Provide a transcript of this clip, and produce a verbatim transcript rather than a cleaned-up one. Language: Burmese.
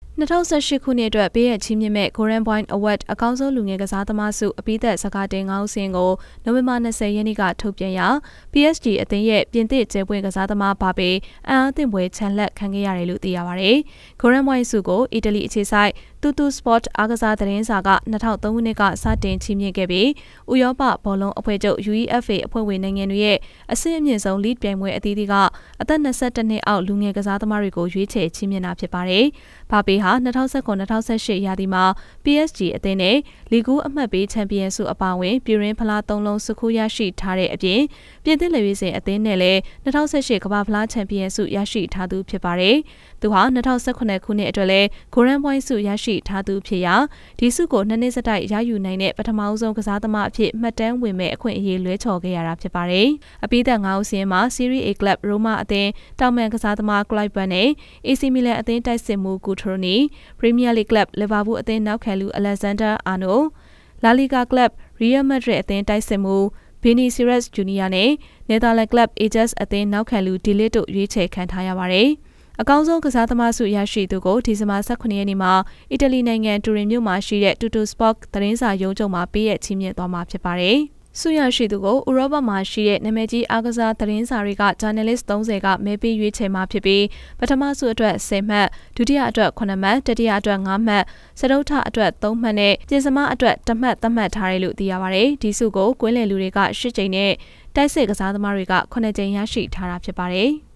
၂၀၁၈ ခုနှစ်အတွက်ပေးရချီးမြှင့်မဲ့ Golden Point Award အကောင်းဆုံးလူငယ်ကစားသမားဆုအပိသက်စကားတင်ငါးဦးစင်းကိုနိုဝင်ဘာ၂၀ရက်နေ့ကထုတ်ပြန်ရာ ပီ အက်စ် ဂျီ အသင်းရဲ့ပြင်သစ်ကျဲပွင့်ကစားသမားဘာပေအံ့အားသင့်ပွဲချန်လက်ခံခဲ့ရတယ်လို့သိရပါတယ်။ Golden Point ဆုကိုအီတလီအခြေစိုက်တူတူစပေါ့အားကစားသတင်းစာက၂၀၀၃ခုနှစ်ကစတင်ချီးမြှင့်ခဲ့ပြီးဥရောပဘောလုံးအဖွဲ့ချုပ် ယူ အီ အက်ဖ် အေ အဖွဲ့ဝင်နိုင်ငံတွေရဲ့အဆင့်အမြင့်ဆုံးလိပြိုင်ပွဲအသီးသီးကအသက်၂၁နှစ်အောက်လူငယ်ကစားသမားတွေကိုရွေးချယ်ချီးမြှင့်တာဖြစ်ပါတယ်။ဘာပေဟာ၂၀၁၇-၂၀၁၈ ရာသီမှာ ပီ အက်စ် ဂျီ အသင်းနဲ့လီဂူးအမှတ်ပေးချန်ပီယံဆုအပါအဝင်ပြည်ရင်းဖလားသုံးလုံးဆုခိုးရရှိထားတဲ့အပြင်ပြင်သစ်လက်ရွေးစင်အသင်းနဲ့လည်း၂၀၁၈ကမ္ဘာဖလားချန်ပီယံဆုရရှိထားသူဖြစ်ပါတယ်။သူဟာ၂၀၁၇ခုနှစ်အတွက်လည်း Golden Point ဆုရရှိထားသူဖြစ်ရာဒီဆုကိုနှစ်နှစ်စတိုက်ရယူနိုင်တဲ့ပထမဆုံးကစားသမားအဖြစ်မှတ်တမ်းဝင်မဲ့အခွင့်အရေးလွဲချော်ခဲ့ရတာဖြစ်ပါတယ်။အပိသက်ငါးဦးစင်းမှာ Serie A ကလပ်ရိုမာအသင်းတောင်မန်ကစားသမားကလိုက်ဘန်နဲ့ အေ စီ မီလန်အသင်းတိုက်စစ်မှူးကူထရိုနီ Premier League ကလပ်လီဗာပူးအသင်းနောက်ခံလူအလက်ဇန်ဒါအာနို လာလီဂါကလပ်ရီယယ်မက်ဒရစ်အသင်းတိုက်စစ်မှူးဗီနီစီရက်စ်ဂျူနီယာနဲ့နယ်သာလန်ကလပ်အေဂျက်စ်အသင်းနောက်ခံလူဒီလစ်တို့ရွေးချယ်ခံထားရပါတယ်။အကောင်းဆုံးကစားသမားဆုရရှိသူကိုဒီဇင်ဘာ၁၇ရက်နေ့မှာအီတလီနိုင်ငံတူရင်မြို့မှာရှိတဲ့တူတူစပေါ့သတင်းစာရုံးချုပ်မှာပေးရချီးမြှင့်သွားမှာဖြစ်ပါတယ်။ဆုရရှိသူကိုဥရောပမှာရှိတဲ့နာမည်ကြီးအားကစားသတင်းစာတွေကဂျာနယ်လစ်သုံးဆယ်ကမဲပေးရွေးချယ်မှာဖြစ်ပြီးပထမဆုအတွက်ဆယ်မှတ်ဒုတိယအတွက်ခုနှစ်မှတ်တတိယအတွက်ငါးမှတ်စတုတ္ထအတွက်သုံးမှတ်နဲ့ပြင်စမအတွက်တစ်မှတ်သတ်မှတ်ထားတယ်လို့သိရပါတယ်။ဒီဆုကိုကွင်းလယ်လူတွေကရှစ်ကြိမ်နဲ့တိုက်စစ်ကစားသမားတွေကခုနှစ်ကြိမ်ရရှိထားတာဖြစ်ပါတယ်။